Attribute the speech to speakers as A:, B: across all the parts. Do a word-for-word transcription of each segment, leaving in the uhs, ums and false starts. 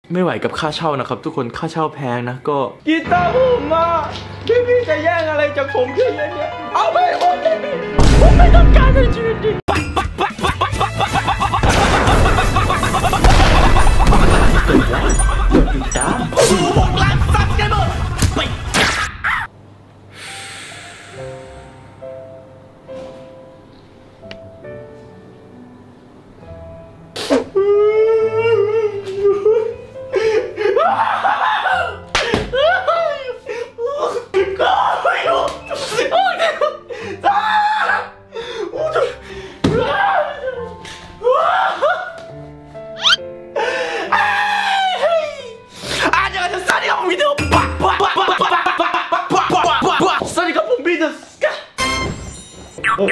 A: ไม่ไหวกับค่าเช่านะครับทุกคนค่าเช่าแพงนะก็กีตาร์ผมมาพี่พี่จะแย่งอะไรจากผมแค่นี้เอาไปหมดเลยผมไม่ต้องการในชีวิตจริงเกิดแล้วเกิดอีกจ้าสู้หกล้านซับกันหมดไปมี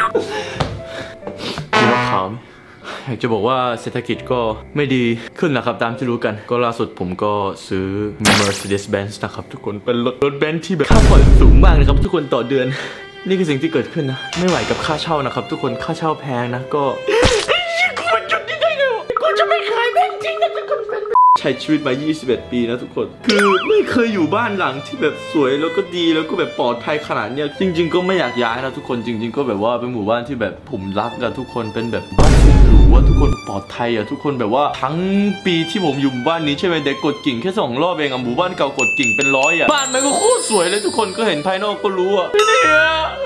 A: ข่าวอยากจะบอกว่าเศรษฐกิจก็ไม่ดีขึ้นนะครับตามที่รู้กันก็ล่าสุดผมก็ซื้อ Mercedes-Benz นะครับทุกคนเป็นรถรถเบนซ์ที่แบบค่าผ่อนสูงมากนะครับทุกคนต่อเดือนนี่คือสิ่งที่เกิดขึ้นนะไม่ไหวกับค่าเช่านะครับทุกคนค่าเช่าแพงนะก็กูมันจุดนี้ได้ไงวะกูจะไม่ขายแบงค์จริงนะทุกคนใช้ชีวิตมายี่สิบเอ็ดปีนะทุกคนคือไม่เคยอยู่บ้านหลังที่แบบสวยแล้วก็ดีแล้วก็แบบปลอดภัยขนาดเนี้ยจริงๆก็ไม่อยากย้ายนะทุกคนจริงๆก็แบบว่าเป็นหมู่บ้านที่แบบผมรักอะทุกคนเป็นแบบบ้านสุดหรูว่าทุกคนปลอดภัยอะทุกคนแบบว่าทั้งปีที่ผมอยู่หมู่บ้านนี้ใช่ไหมเด็กกดกิ่งแค่สองรอบเองอะหมู่บ้านเก่ากดกิ่งเป็นร้อยอะบ้านมันก็โคตรสวยเลยทุกคนก็เห็นภายนอกก็รู้อะเนี่ย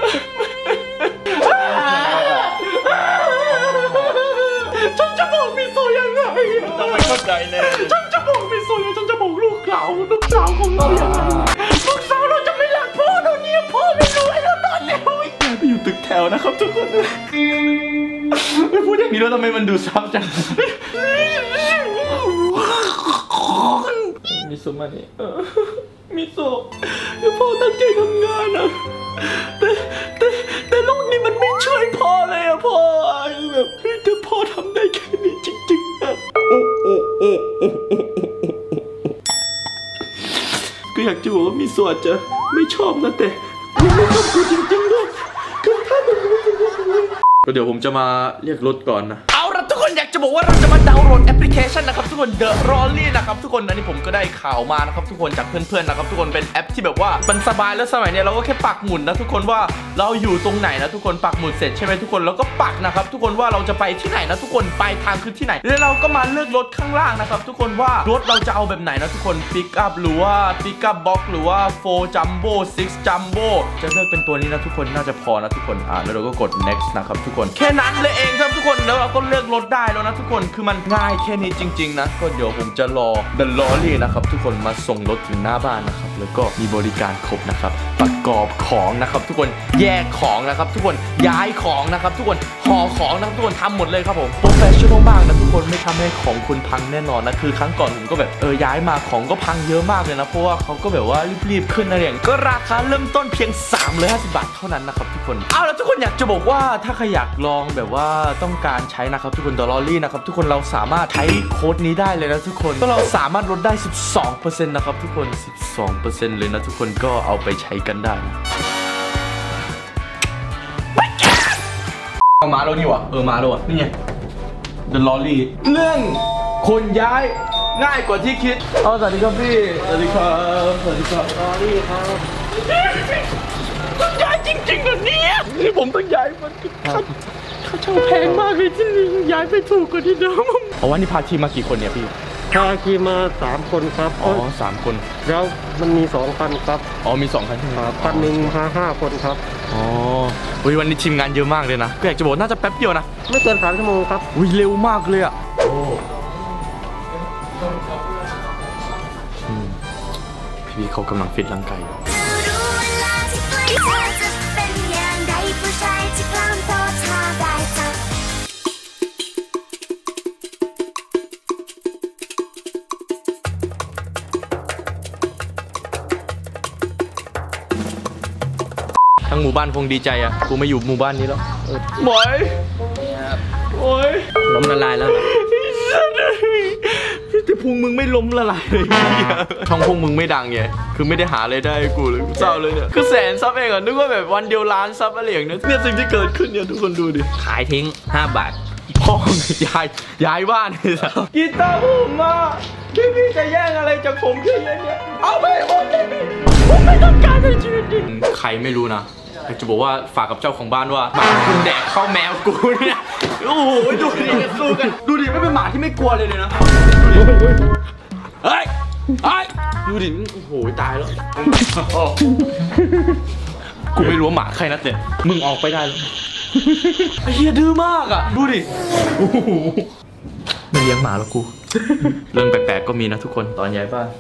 A: ฉันจะบอกมิโซะยังไงต้องไม่เข้าใจแน่ฉันจะบอกมิโซะฉันจะบอกลูกสาวลูกสาวของเรายังไงลูกสาวเราจะไม่รักพ่อเราเนี่ยพ่อไม่รวยแล้วตอนนี้อย่าไปอยู่ตึกแถวนะครับทุกคนไม่พูดอย่างนี้แล้วทำไมมันดูซ้ำจังมิโซะมาเนี่ยมิโซะพ่อตั้งใจทำงานนะแต่แต่แต่โลกนี้มันไม่ช่วยพ่อเลยอะพ่อแบบแต่พ่อทำได้แค่นี้จริงๆอะก็อยากจะบอกว่ามิโซะจะไม่ชอบนะแต่ไม่ชอบกูจริงๆด้วยคือถ้ามันก็เดี๋ยวผมจะมาเรียกรถก่อนนะเอาละทุกคนอยากจะบอกว่าเราจะมาดาวน์โหลดแอปพลิเคชันนะครับทุกคน The Rolly นะครับทุกคนอันนี้ผมก็ได้ข่าวมานะครับทุกคนจากเพื่อนๆนะครับทุกคนเป็นแอปที่แบบว่ามันสบายแล้วสมัยนี้เราก็แค่ปักหมุดนะทุกคนว่าเราอยู่ตรงไหนนะทุกคนปักหมุดเสร็จใช่ไหมทุกคนแล้วก็ปักนะครับทุกคนว่าเราจะไปที่ไหนนะทุกคนปลายทางคือที่ไหนแล้วเราก็มาเลือกรถข้างล่างนะครับทุกคนว่ารถเราจะเอาแบบไหนนะทุกคนปิกอัพหรือว่าปิกอัพบ็อกหรือว่าโฟร์จัมโบ้ซิกซ์จัมโบ้จะเลือกเป็นตัวนี้นะทุกคนน่าจะพอนะทุกคนอ่าแล้วเราก็กด next นะครับทุกคนแค่นั้นเลยเองครับทุกคนแล้วเราก็เลือกรถได้แล้วนะทุกคนคือมันง่ายแค่นี้จริงๆนะก็เดี๋ยวผมจะรอ The Rolly นะครับทุกคนมาส่งรถถึงหน้าบ้านนะครับแล้วก็มีบริการครบนะครับประกอบของนะครับทุกคนแยกของนะครับทุกคนย้ายของนะครับทุกคนห่อของนะครับทุกคนทำหมดเลยครับผมโปรเฟชชั่นอลมากนะทุกคนไม่ทำให้ของคุณพังแน่นอนนะคือครั้งก่อนผมก็แบบเออย้ายมาของก็พังเยอะมากเลยนะเพราะว่าเขาก็แบบว่ารีบๆขึ้นอะไรอย่างก็ราคาเริ่มต้นเพียงสามร้อยห้าสิบบาทเท่านั้นนะครับทุกคนเอาแล้วทุกคนอยากจะบอกว่าถ้าใครอยากลองแบบว่าต้องการใช้นะครับทุกคน The Rolly นะครับทุกคนเราสามารถใช้โค้ดนี้ได้เลยนะทุกคนก็เราสามารถลดได้ สิบสองเปอร์เซ็นต์ นะครับทุกคน สิบสองเปอร์เซ็นต์ เลยนะทุกคนก็เอาไปใช้กันได้นะเอามาแล้วนี่วะเออมาแล้ววะนี่ไง The Rolly เรื่องคนย้ายง่ายกว่าที่คิดเอาสวัสดีครับพี่สวัสดีครับสวัสดีครับ Rolly ครับต้องย้ายจริงๆเหรอเนี่ยนี่ผมต้องย้ายมันครับค่าเช่าแพงมากเลยที่นี่ย้ายไปถูกกว่าที่เดิมเอาว่านี่พาทีมมากี่คนเนี่ยพี่
B: พาทีมมาสามคนครับ
A: อ๋อสามคน
B: แล้วมันมีสองคันครับ
A: อ๋อมีสองคันใช่ไหม
B: คันหนึ่งมาห้าคนครับ
A: อ๋อวันนี้ทีมงานเยอะมากเลยนะก็อยากจะบอกน่าจะแป๊บเดียวนะ
B: ไม่เกินสามชั่วโมงครับ
A: อุ้ยเร็วมากเลยอ่ะโอ้พี่เขากำลังฟิตร่างกายอยู่ทั้งหมู่บ้านคงดีใจอ่ะกูไม่อยู่หมู่บ้านนี้แล้วบอยโอ้ย
C: ล้มละลายแล้วเหรอ
A: แต่พุงมึงไม่ล้มละลายเลยช่องพุงมึงไม่ดังไงคือไม่ได้หาอะไรได้กูเลยเศร้าเลยเนี่ยคือแสนซับเองอ่ะนึกว่าแบบวันเดียวล้านซับอะไรอย่างเนี้ยเนี่ยสิ่งที่เกิดขึ้นเนี่ยทุกคนดูดิ
C: ขายทิ้งห้าบาท
A: พ่อย้ายย้ายบ้านเลยสัสกีตาร์ผมมาพี่พี่จะแย่งอะไรจากผมแค่นี้เนี่ยเอาไปหมดเลยผมไม่ต้องการในชีวิตนี้ใครไม่รู้นะอยากจะบอกว่าฝากกับเจ้าของบ้านว่าหมาคุณแดกเข้าแมวกูเนี่ยโอ้โหดูดิสู้กันดูดิไม่เป็นหมาที่ไม่กลัวเลยเลยนะเฮ้ยเฮ้ยดูดิโอ้โหตายแล้วกูไม่รู้ว่าหมาใครนะแต่มึงออกไปได้แล้วไอ้เหี้ยดื้อมากอ่ะดูดิไม่เลี้ยงหมาแล้วกูเรื่องแปลกๆก็มีนะทุกคนตอนย้ายบ้าน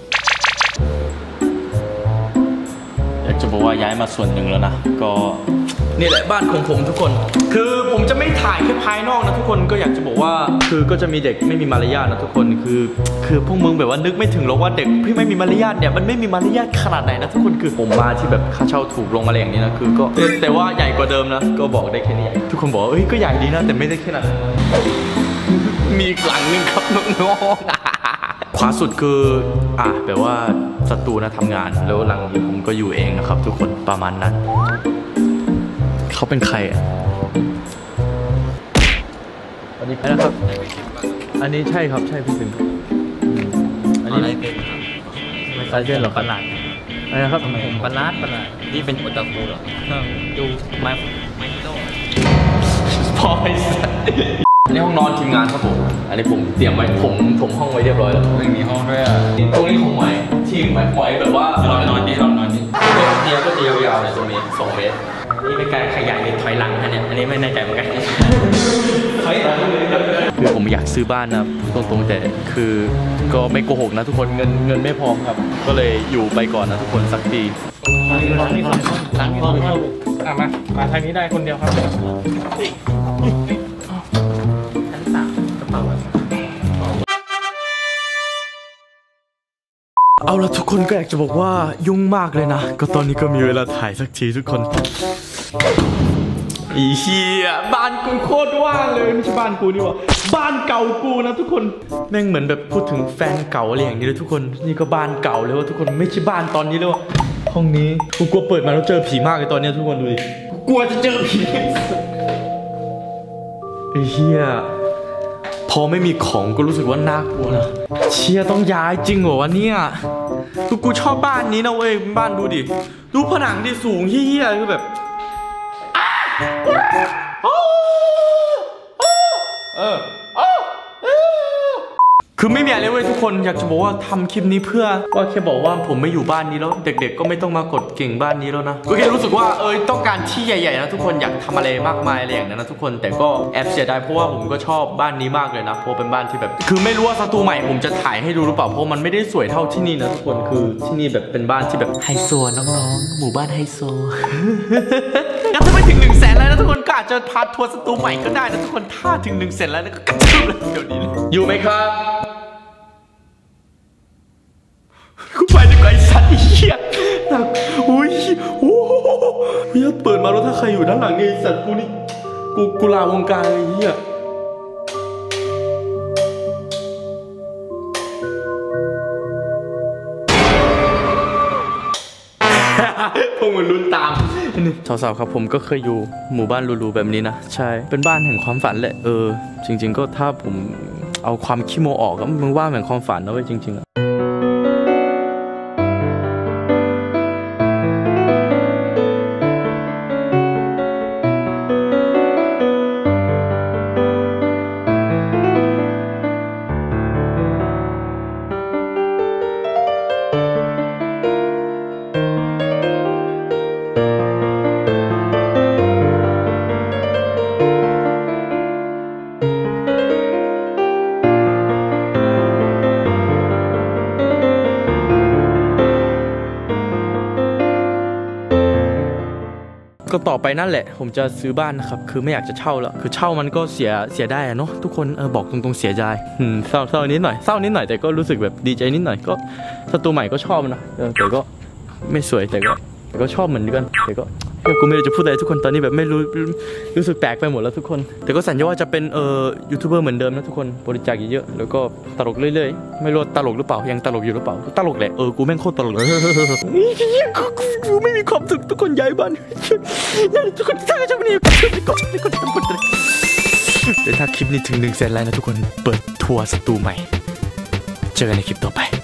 A: อยากจะบอกว่าย้ายมาส่วนหนึ่งแล้วนะก็นี่แหละบ้านของผมทุกคนคือผมจะไม่ถ่ายแค่ภายนอกนะทุกคนก็อยากจะบอกว่าคือก็จะมีเด็กไม่มีมารยาทนะทุกคนคือคือพวกมึงแบบว่านึกไม่ถึงหรอกว่าเด็กพี่ไม่มีมารยาทเนี่ยมันไม่มีมารยาทขนาดไหนนะทุกคนคือผมมาที่แบบค่าเช่าถูกลงอะไรอย่างนี้นะคือก็แต่ว่าใหญ่กว่าเดิมนะก็บอกได้แค่นี้ทุกคนบอกเอ้ยก็ใหญ่ดีนะแต่ไม่ได้ขนาดมีหลังนึงครับน้องๆขวาสุดคืออ่ะแปลว่าศัตรูนะทำงานแล้วหลังนี้ผมก็อยู่เองนะครับทุกคนประมาณนั้นเขาเป็นใครอ่ะอันนี้นะครับอันนี้ใช่ครับใช่พี่สิงอันนี้อะไรเป็นไม่ใช่เช่นหรอขนาดอะไรนะครับผมปนาดปนาดนี่เป็นโอตาคุเหรอดูไม่ไม่โต้พอไอ้สัสอันนี้ห้องนอนทีมงานครับผมอันนี้ผมเตรียมไว้ผมผมห้องไว้เรียบร้อยแล้วไม่มีห้องด้วยอ่ะตรงนี้ของใหม่ทีมใหม่ไว้แบบว่าเรานอนดีเรานอนดีเตียงก็จะยาวๆเลยตรงนี้สองเมตรนี่เป็นการขยายเป็นถอยหลังนะเนี่ยอันนี้ไม่แน่ใจเหมือนกันคือผมอยากซื้อบ้านนะตรงๆแต่คือก็ไม่โกหกนะทุกคนเงินเงินไม่พอครับก็เลยอยู่ไปก่อนนะทุกคนสักทีหลังนี้หลังนี้หลังนี้อ่ะมามาทางนี้ได้คนเดียวครับชั้นสามกระเป๋าเอาละทุกคนก็อยากจะบอกว่ายุ่งมากเลยนะก็ตอนนี้ก็มีเวลาถ่ายสักทีทุกคนอีเหี้ยบ้านกูโคตรว่างเลยไม่ใช่บ้านกูนี่หว่าบ้านเก่ากูนะทุกคนแม่งเหมือนแบบพูดถึงแฟนเก่าอะไรอย่างนี้เลยทุกคนนี่ก็บ้านเก่าเลยว่าทุกคนไม่ใช่บ้านตอนนี้เลยว่าห้องนี้กูกลัวเปิดมาแล้วเจอผีมากเลยตอนนี้ทุกคนดูดิกลัวจะเจอผีไอ้เหี้ยพอไม่มีของก็รู้สึกว่าน่ากลัวนะเชียต้องย้ายจริงเหรอวะเนี่ยกูกูชอบบ้านนี้นะเว้ยบ้านดูดิดูผนังดิสูงเหี้ยคือแบบเออคือไม่มีอะไรเลยเว้ยทุกคนอยากจะบอกว่าทำคลิปนี้เพื่อว่าแค่บอกว่าผมไม่อยู่บ้านนี้แล้วเด็กๆก็ไม่ต้องมากดเก่งบ้านนี้แล้วนะก็แค่รู้สึกว่าเออต้องการที่ใหญ่ๆนะทุกคนอยากทำอะไรมากมายอะไรอย่างนั้นนะทุกคนแต่ก็แอบเสียดายเพราะว่าผมก็ชอบบ้านนี้มากเลยนะเพราะเป็นบ้านที่แบบคือไม่รู้ว่าสตูใหม่ผมจะถ่ายให้ดูหรือเปล่าเพราะมันไม่ได้สวยเท่าที่นี่นะทุกคนคือที่นี่แบบเป็นบ้านที่แบบไฮโซน้องๆหมู่บ้านไฮโซงั้นถ้าไปถึงหนึ่งแสนแล้วนะทุกคนก็อาจจะพาทัวร์สตูใหม่ก็ได้นะทุกคนถ้าถึงหนึ่งแสนแล้วก็กระทืบเลยเดี๋ยวนี้อยู่ไหมครับกูไปดีกว่าไอ้สัตว์ไอ้เหี้ยหนักอุ้ยโอ้โหเฮียเปิดมาแล้วถ้าใครอยู่ด้านหลังนี่ไอ้สัตว์กูนี่กูกูลาวงการไอ้เหี้ยพวกมันลุ้นตามสาวๆครับผมก็เคยอยู่หมู่บ้านรูๆแบบนี้นะใช่เป็นบ้านแห่งความฝันแหละเออจริงๆก็ถ้าผมเอาความขี้โมออกก็มึงว่าแห่งความฝันนะเว้ยจริงๆอะก็ต่อไปนั่นแหละผมจะซื้อบ้านนะครับคือไม่อยากจะเช่าแล้วคือเช่ามันก็เสียเสียได้อะเนาะทุกคนเออบอกตรงๆเสียใจอืมเศร้าเศร้านิดหน่อยเศร้านิดหน่อยแต่ก็รู้สึกแบบดีใจนิดหน่อยก็สตูใหม่ก็ชอบนะแต่ก็ไม่สวยแต่ก็แต่ก็ชอบเหมือนกันแต่ก็กูไม่รู้จะพูดอะไรทุกคนตอนนี้แบบไม่รู้รู้สึกแปลกไปหมดแล้วทุกคนแต่ก็สัญญาว่าจะเป็นเอ่อยูทูบเบอร์เหมือนเดิมนะทุกคนบริจาคเยอะๆแล้วก็ตลกเรื่อยๆไม่รู้ตลกหรือเปล่ายังตลกอยู่หรือเปล่าตลกแหละเออกูแม่งโคตรตลกเลยกูไม่มีความสุขทุกคนย้ายบ้านทุกคนถ้าจะไม่ได้กดกดกดกดแต่ถ้าคลิปนี้ถึงหนึ่งแสนไลค์นะทุกคนเปิดทัวร์สตูใหม่เจอกันในคลิปต่อไป